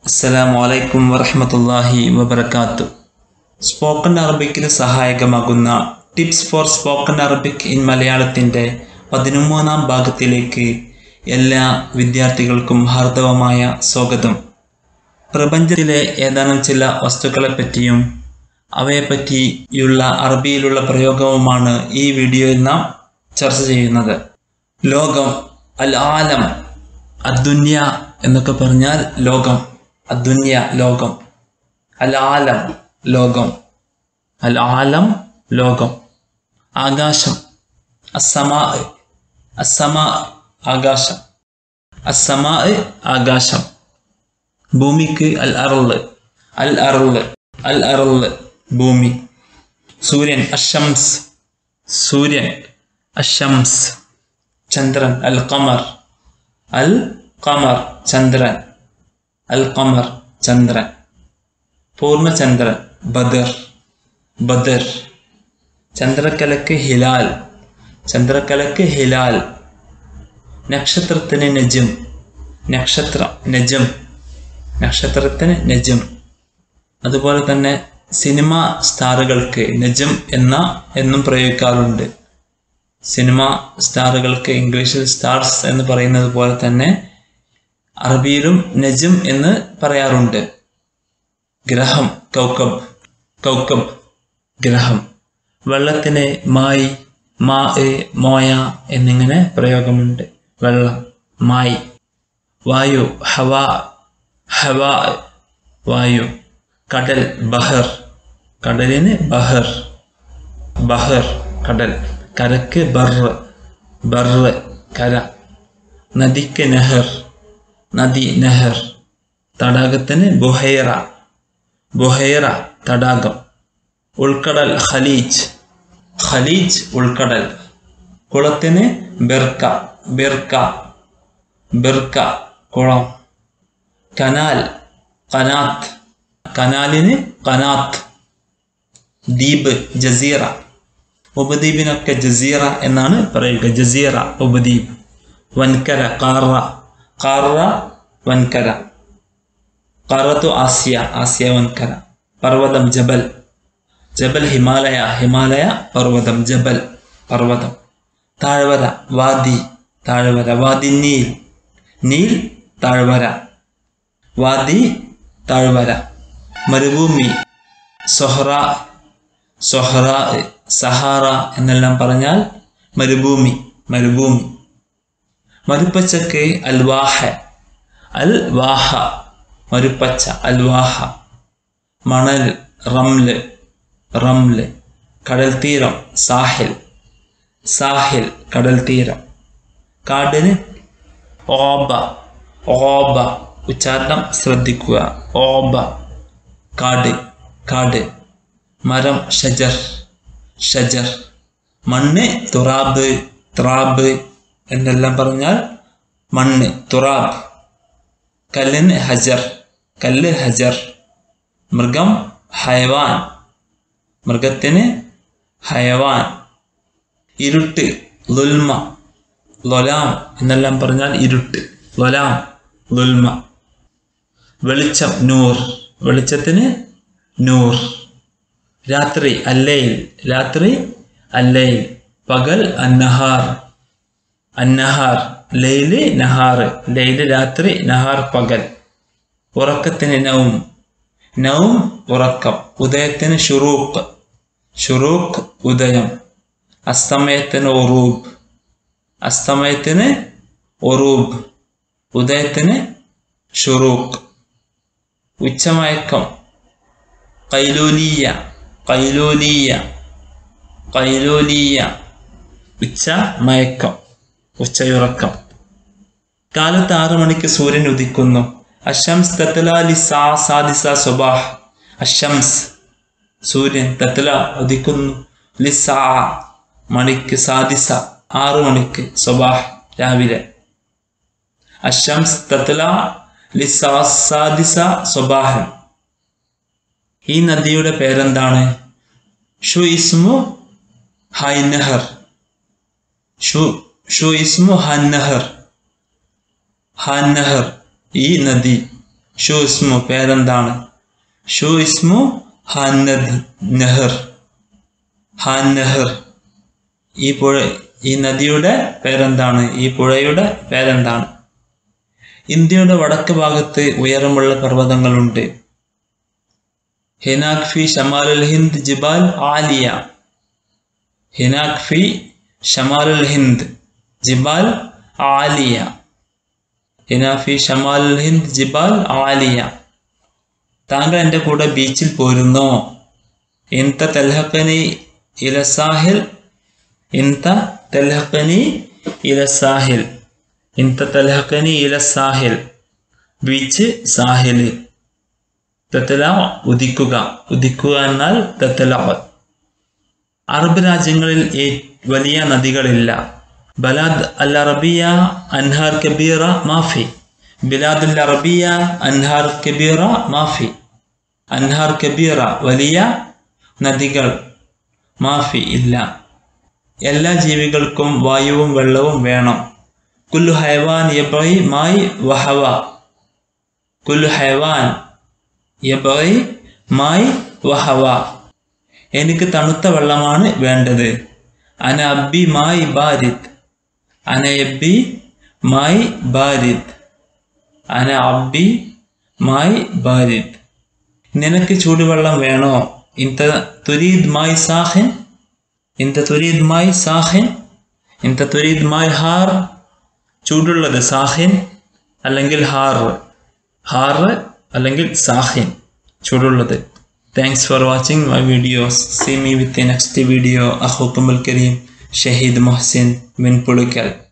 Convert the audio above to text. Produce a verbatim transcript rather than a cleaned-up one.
അസ്സലാമു അലൈക്കും വറഹ്മത്തുള്ളാഹി വബറകാതുഹു. സ്പോക്കൺ അറബിക്കിന് സഹായകമാകുന്ന tips for spoken Arabic in മലയാളത്തിൻ്റെ പതിമൂന്നാം ഭാഗത്തിലേക്ക് എല്ലാ വിദ്യാർത്ഥികൾക്കും ഹാർദവമായ സ്വാഗതം. പ്രപഞ്ചത്തിലെ ഏതാനും ചില വസ്തുക്കളെപ്പറ്റിയും അവയെപ്പറ്റിയുള്ള അറബിയിലുള്ള പ്രയോഗവുമാണ് ഈ വീഡിയോയിൽ നാം ചർച്ച ചെയ്യുന്നത്. ലോകം, അൽ ആലം, അദ്ദുന്യ എന്നൊക്കെ പറഞ്ഞാൽ ലോകം, അദ്ദുന്യ ലോകം, അൽ ആലം ലോകം, അൽ ആലം ലോകം. ആകാശം, അസ്സമാ, അസ്സമാ ആകാശം, അസ്സമാ ആകാശം. ഭൂമിക്ക് അൽ അർള്, അൽ അർള്, അൽ അർള് ഭൂമി. സൂര്യൻ, അഷംസ്, സൂര്യൻ, അഷംസ്. ചന്ദ്രൻ, അൽ ഖമർ, അൽ ഖമർ ചന്ദ്രൻ, അൽ ഖമർ ചന്ദ്രൻ. പൂർണ്ണചന്ദ്രൻ, ബദർ, ബദർ. ചന്ദ്രക്കലക്ക് ഹിലാൽ, ചന്ദ്രക്കലക്ക് ഹിലാൽ. നക്ഷത്രത്തിന് നജം, നക്ഷത്രം, നജം, നക്ഷത്രത്തിന് നജം. അതുപോലെ തന്നെ സിനിമ സ്റ്റാറുകൾക്ക് നജം എന്ന എന്നും പ്രയോഗിക്കാറുണ്ട്. സിനിമ സ്റ്റാറുകൾക്ക് ഇംഗ്ലീഷിൽ സ്റ്റാർസ് എന്ന് പറയുന്നത് പോലെ തന്നെ അറബിയിലും നജം എന്ന് പറയാറുണ്ട്. ഗ്രഹം, കൗക്കബ്, കൗക്കബ് ഗ്രഹം. വെള്ളത്തിന് മായി, മാ, മോയ എന്നിങ്ങനെ പ്രയോഗമുണ്ട്. വെള്ളം, മായി. വായു, ഹവാ, ഹവാ വായു. കടൽ, ബഹർ, കടലിന് ബഹർ, ബഹർ കടൽ. കരക്ക് ബർ, ബർ കര. നദിക്ക് നെഹർ, നദി, നെഹർ. തടാകത്തിന് ബുഹൈറ, ബുഹൈറ തടാകം. ഉൾക്കടൽ, ഖലീജ്, ഖലീജ് ഉൾക്കടൽ. കുളത്തിന് ബിർക്ക, ബിർക്ക, ബിർക്ക കുളം. കനാൽ, കനാത്ത്, കനാലിന് കനാത്ത്. ദ്വീപ്, ജസീറ. ഉപദ്വീപിനൊക്കെ ജസീറ എന്നാണ് പറയുക, ജസീറ ഉപദ്വീപ്. വൻകര, കാറ, കാറ വൻകര. കാറത്തു ആസിയ, ആസിയ വൻകര. പർവ്വതം, ജബൽ, ജബൽ ഹിമാലയ, ഹിമാലയ പർവ്വതം, ജബൽ പർവ്വതം. താഴ്വര, വാദി, താഴ്വര. വാദി നീൽ, നീൽ താഴ്വര, വാദി താഴ്വര. മരുഭൂമി, സൊഹ്റ, സൊഹ്റ, സഹാറ എന്നെല്ലാം പറഞ്ഞാൽ മരുഭൂമി, മരുഭൂമി. മരുപ്പച്ചക്ക് അൽവാഹ, അൽ വാഹ മരുപ്പച്ച, അൽവാഹ. മണൽ, റംല്, റംല്. കടൽ തീരം, സാഹിൽ, സാഹിൽ കടൽ തീരം. കാടിന് ഓബ, ഓബ. ഉച്ചാരണം ശ്രദ്ധിക്കുക, ഓബ കാട്, കാട്. മരം, ഷജർ, ഷജർ. മണ്ണ്, തുറാബ്, ത്രാബ് എന്നെല്ലാം പറഞ്ഞാൽ മണ്ണ്, തുറാബ്. കല്ലിന് ഹജർ, കല്ല്, ഹജർ. മൃഗം, ഹയവാൻ, മൃഗത്തിന് ഹയവാൻ. ഇരുട്ട്, ലുൽമ, ലൊലാം എന്നെല്ലാം പറഞ്ഞാൽ ഇരുട്ട്, ലൊലാം, ലുൽമ. വെളിച്ചം, നൂർ, വെളിച്ചത്തിന് നൂർ. രാത്രി, അല്ലൈൽ, രാത്രി, അല്ലൈൽ. പകൽ, അന്നഹാർ, അന്നഹാർ. ലൈല്, നഹാർ, ലൈല് രാത്രി, നഹാർ പകൽ. ഉറക്കത്തിന് നൗം, നൗം ഉറക്കം. ഉദയത്തിന് ഷുറൂഖ്, ഷുറൂഖ് ഉദയം. അസ്തമയത്തിന് ഒറൂബ്, അസ്തമയത്തിന് ഒറൂബ്. ഉദയത്തിന് ഷുറൂഖ്. ഉച്ചമയക്കം, ഖൈലൂലിയ, ഖൈലൂലിയ, ഖൈലൂലിയ. ഉച്ച മയക്കം, ഉച്ചയുറക്കം. കാലത്ത് ആറു മണിക്ക് സൂര്യൻ ഉദിക്കുന്നു. അഷംസ് തത്ലാ ലിസ്സാ സാദിസ സുബാഹ്. അഷംസ് സൂര്യൻ, തത്ല ഉദിക്കുന്നു, ലിസ്സാ മണിക്ക്, സാദിസ ആറു മണിക്ക്, സുബാഹ് രാവിലെ. അഷംസ് തത്ലാ ലിസ്സാ സാദിസ സുബാഹ്. ഈ നദിയുടെ പേരെന്താണ്? ഷു ഇസ്മു ഹൈനഹർ, ഷു ഷു ഇസ്മു ഹന്നഹർ, ഹന്നഹർ ഈ നദി. ഷു ഇസ്മു പേരെന്താണ്? ഷു ഇസ്മു ഹാനദ് നെഹർ. ഹാൻ നെഹർ ഈ പുഴ ഈ നദിയുടെ പേരെന്താണ്? ഈ പുഴയുടെ പേരെന്താണ്? ഇന്ത്യയുടെ വടക്ക് ഭാഗത്ത് ഉയരമുള്ള പർവ്വതങ്ങളുണ്ട്. ഹിനാക് ഫി ഷമാലുൽ ഹിന്ദ് ജിബാൽ ആലിയ. ഹിനാക് ഫി ഷമാലുൽ ഹിന്ദ് ജിബാൽ ആലിയ. ഹിനാ ഫി ഷമാലുൽ ഹിന്ദ് ജിബാൽ ആലിയ. താങ്കൾ എൻ്റെ കൂടെ ബീച്ചിൽ പോരുന്നോ? ഇൻത തൽഹഖനി ഇല സാഹിൽ. ഇൻത തൽഹഖനി ഇല സാഹിൽ. ഇൻത തൽഹഖനി ഇല സാഹിൽ. ബീച്ച് സാഹിൽ. തത്തല ഉദിക്കുക. ഉദിക്കുക എന്നാൽ തത്തല. അറബ് രാജ്യങ്ങളിൽ വലിയ നദികളില്ല. ബലാദ് അൽ അറബിയ അൻഹാർ കബീറ മാഫി. ബിലാദ് അൽ അറബിയ അൻഹാർ കബീറ മാഫി. അൻഹാർ കബീറ വലിയ നദികൾ, മാഫി ഇല്ല. എല്ലാ ജീവികൾക്കും വായുവും വെള്ളവും വേണം. കുല്ലു ഹൈവാൻ യബഇ മായി വഹവ. കുല്ലു ഹൈവാൻ യബഇ മായി വഹവ. എനിക്ക് തണുത്ത വെള്ളമാണ് വേണ്ടത്. അന അബ്ബി മായി ബാരിദ്. അന അബ്ബി മായി ബാരിദ്. അന അബ്ബി മായി ബാരിദ്. നിനക്ക് ചൂടുവെള്ളം വേണോ? ഇൻത തുരീദ് മായി സാഖിൻ. ഇൻത തുരീദ് മായി സാഖിൻ. ഇൻത തുരീദ് മായി ഹാർ. ചൂടുള്ളത് സാഖിൻ അല്ലെങ്കിൽ ഹാർ. ഹാർ അല്ലെങ്കിൽ സാഖിൻ ചൂടുള്ളത്. Thanks for watching my videos. See me with the next video. Akhukum al Kareem Shahid Mohsin bin Pulukal.